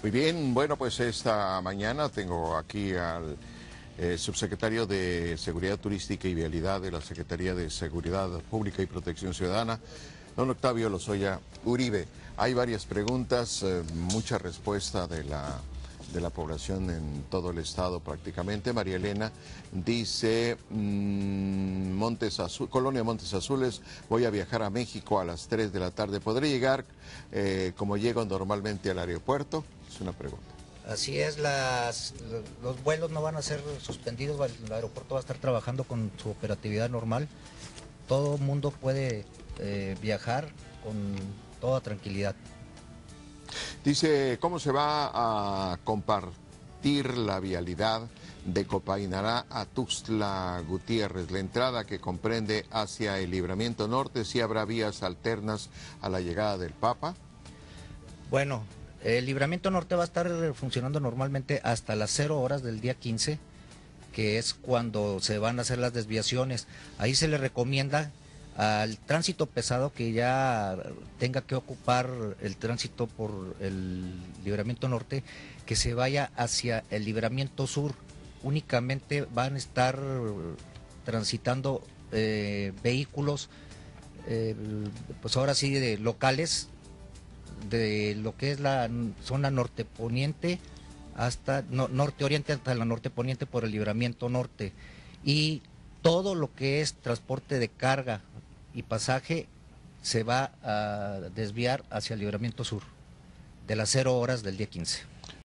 Muy bien, bueno, pues esta mañana tengo aquí al subsecretario de Seguridad Turística y Vialidad de la Secretaría de Seguridad Pública y Protección Ciudadana, don Octavio Lozoya Uribe. Hay varias preguntas, mucha respuesta de la población en todo el estado prácticamente. María Elena dice, Colonia Montes Azules, voy a viajar a México a las 3 de la tarde. ¿Podré llegar como llego normalmente al aeropuerto? Es una pregunta. Así es, los vuelos no van a ser suspendidos, el aeropuerto va a estar trabajando con su operatividad normal. Todo el mundo puede viajar con toda tranquilidad. Dice, ¿cómo se va a compartir la vialidad de Copainará a Tuxtla Gutiérrez? La entrada que comprende hacia el Libramiento Norte, ¿sí habrá vías alternas a la llegada del Papa? Bueno, el Libramiento Norte va a estar funcionando normalmente hasta las 0 horas del día 15, que es cuando se van a hacer las desviaciones. Ahí se le recomienda al tránsito pesado que ya tenga que ocupar el tránsito por el Libramiento Norte, que se vaya hacia el Libramiento Sur. Únicamente van a estar transitando vehículos, pues ahora sí, de locales, de lo que es la zona norte poniente hasta norte oriente hasta la norte poniente por el Libramiento Norte, y todo lo que es transporte de carga y pasaje se va a desviar hacia el Libramiento Sur de las 0 horas del día 15.